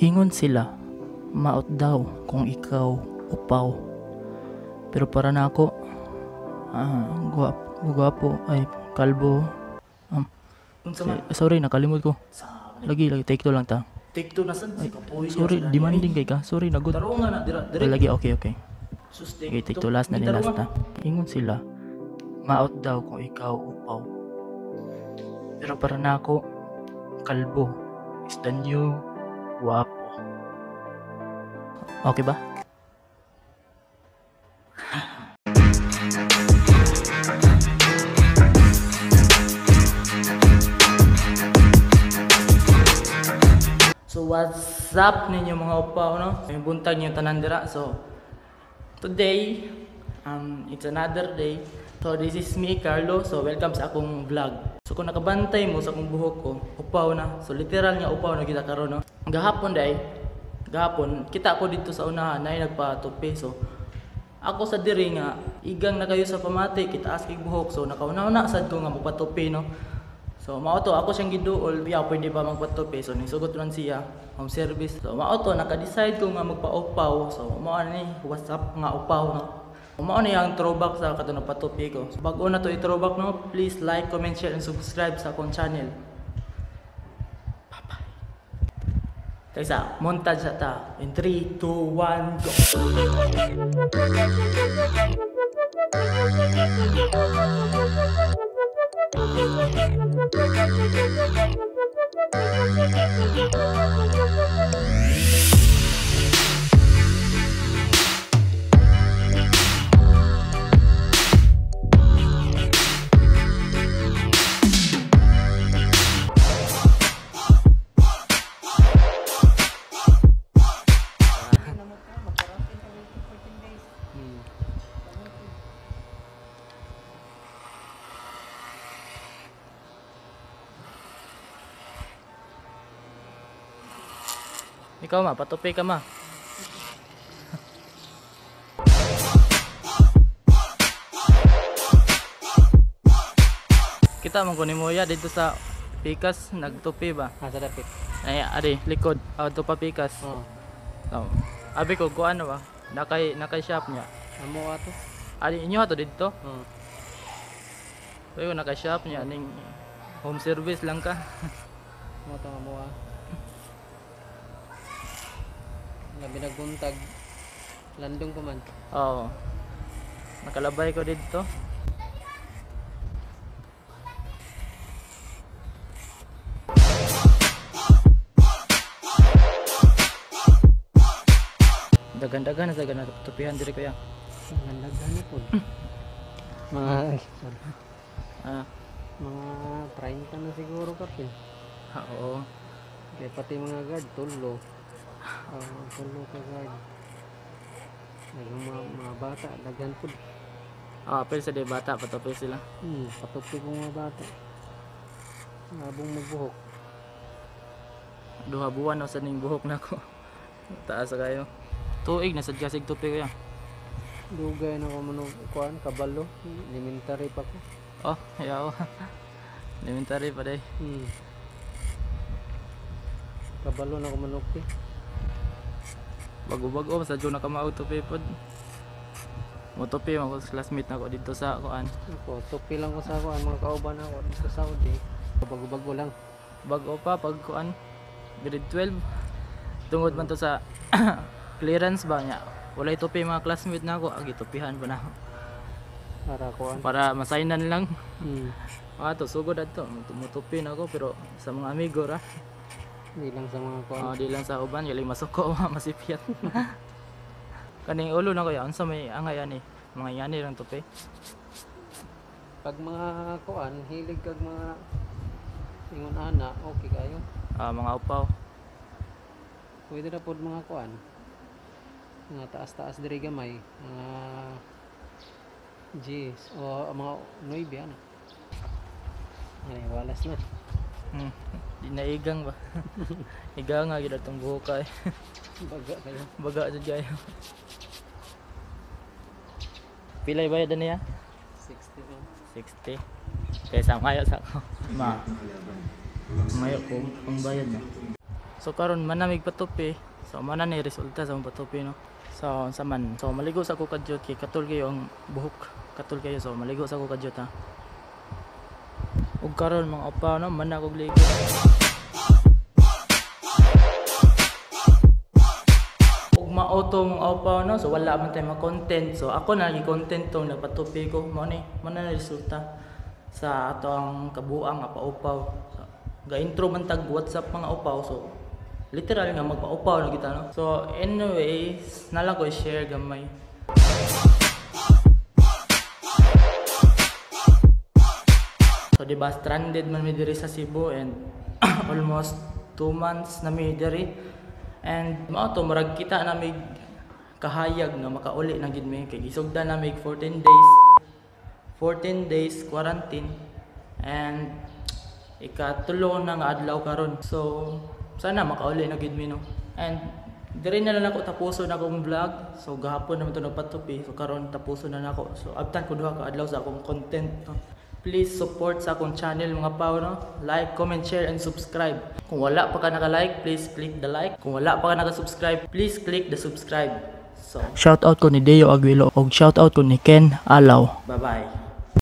Ingon sila, maot daw kung ikaw upaw. Pero para na ako, guwapo, ay kalbo. Sorry, nakalimot ko. Lagi, take two lang ta. Take two na san. Sorry, demanding kay ka. Sorry, nagot. Taro nga na, direct. Lagi, okay. Sus, Okay, take two, last na ni last na. Ingon sila, maot daw kung ikaw upaw. Pero para na ako, kalbo is the new guwapo. Okay ba? So what's up ninyo mga upaw, no? May buntag niyo tanan dira. So today, it's another day. So this is me, Carlo. So welcome sa akong vlog. So kung nakabantay mo sa akong buhok ko, upaw na. So literal nga upaw na kita karon, no? Gahapon kita ko dito sa unahan na nagpatupi. So ako sa diri nga igang na kayo sa pamati, kita askig buhok. So nakauna-una sad ko nga magpatupi, no? So mao to ako siyang giduol, biya pwede ba magpatupi. So nisugot man siya home service. So mao to naka-decide ko nga magpa-upaw. So mao ni what's up nga upaw, no. Mao ni ang throwback sa kato na patupi ko. So bago na to i-throwback, no, please like, comment, share and subscribe sa akong channel. Bye-bye. Kaysa montage ta in 3 2 1 go. Ikaw ma, patupi ka ma. Kita man kunin mo ya dito sa pikas nagtupi ba? Sa dapit. Ay, adi likod. Auto pa pikas. Oo. So, abi ko ano ba? Nakay shop niya. Amo ato. Adi inyo ato dito. Oo. Pero nakay shop niya ning home service lang ka. Mo to amo. Labi nagbuntag. Landong pa man. Oo. Nakalabay ko dito. Dagan-dagan na dagan na tupihan diri kuya. Ganda po. Mga Ah, mga 30 na siguro kapin. oo. Kaya pati mga guard tulo. Tulo ka guard. Mga bata daghan po. Apel sa di bata patupi sila. Patupi ko mga bata. Abong magbuhok. Duha buwan na sa ning buhok nako. Taas kayo. Tuig na sad kasig tupi kuya. Dugay na ko manog kuan kabalo. Elementary pa ko. Oh, yaw. Elementary pa day. Kabalo na ko manog eh. Bago-bago sa jud na ka ma-tupi pod. Mo tupi mo ko classmate nako dito sa kuan. Ako, tupi lang ko sa kuan mga kauban ako dito sa Saudi. Bago-bago lang. Bago pa pag kuan grade 12. Tungod man to sa clearance ba niya. Walay tupi mga classmate nako, gitupihan pa na ako. Para kuan. Para masaynan lang. Hmm. Sugod ato, mutupi na ako pero sa mga amigo ra. Di lang sa mga kuan. Di lang sa uban, gali masuko, masipyat. Kaning ulo na ko yan, sa may angay ani, mga yani lang tupi. Pag mga kuan, hilig kag mga ingon ana, okay kayo. Mga upaw. Pwede na pod mga kuan. Mga taas-taas diri gamay, mga G's o mga 9 ana. Ay, walas na. Di na igang ba? Igang nga gid atong buhok kay. Baga kayo. Baga jud kayo. Pilay bayad niya? 60 lang. 60. Kaya sa mayo sa ako. Mayo ko ang bayad na. So karon manamig patupi. So mana ni resulta sa akong patupi no. So sa man. So maligo sa ako kadyot kay katul kayo ang buhok. Katul kayo so maligo sa ako kadyot ha. Ug karon mga opa no man ako ligo. Ug ma-auto mga opa no so wala man tay ma-content. So ako na gi-content tong nagpatupi ko mo ni man na resulta sa atong kabuang nga paupaw. So, ga-intro man tag WhatsApp mga upaw so literal nga magpa-upaw na kita no. So anyways, nalang ko i-share gamay. So diba stranded man mi diri sa Cebu and almost 2 months na mi diri. And mao to murag kita na mig kahayag nga makauli na gid mi kay gisugdan na mig 14 days quarantine and ikatulo na nga adlaw karon. So sana makauli na gid mi no. And diri na lang ako tapuson akong vlog. So gahapon naman to nagpatupi. So karon tapuson na nako. So abtan ko duha ka adlaw sa akong content no. Please support sa akong channel mga pao no. Like, comment, share and subscribe. Kung wala pa ka naka-like, please click the like. Kung wala pa ka naka-subscribe, please click the subscribe. So Shoutout ko ni Deo Aguilo og shoutout ko ni Ken Alaw. bye-bye.